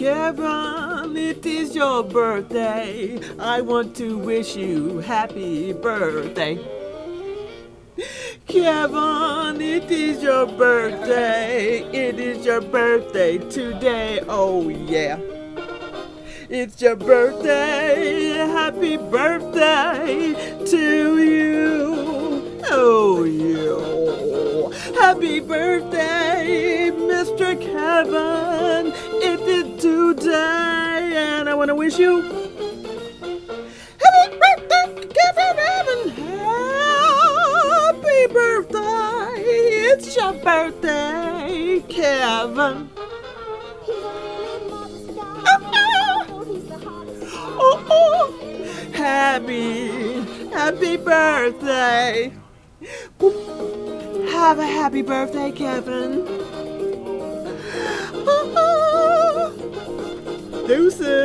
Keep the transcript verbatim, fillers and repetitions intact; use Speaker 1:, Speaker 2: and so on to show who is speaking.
Speaker 1: Kevin, it is your birthday. I want to wish you happy birthday. Kevin, it is your birthday. It is your birthday today. Oh yeah. It's your birthday. Happy birthday to you. Oh yeah. Happy birthday, Mister Kevin. It is today, and I want to wish you happy birthday, Kevin. Happy birthday. It's your birthday, Kevin. Oh, oh. Happy, happy birthday. Have a happy birthday, Kevin. Oh, oh. Deuces.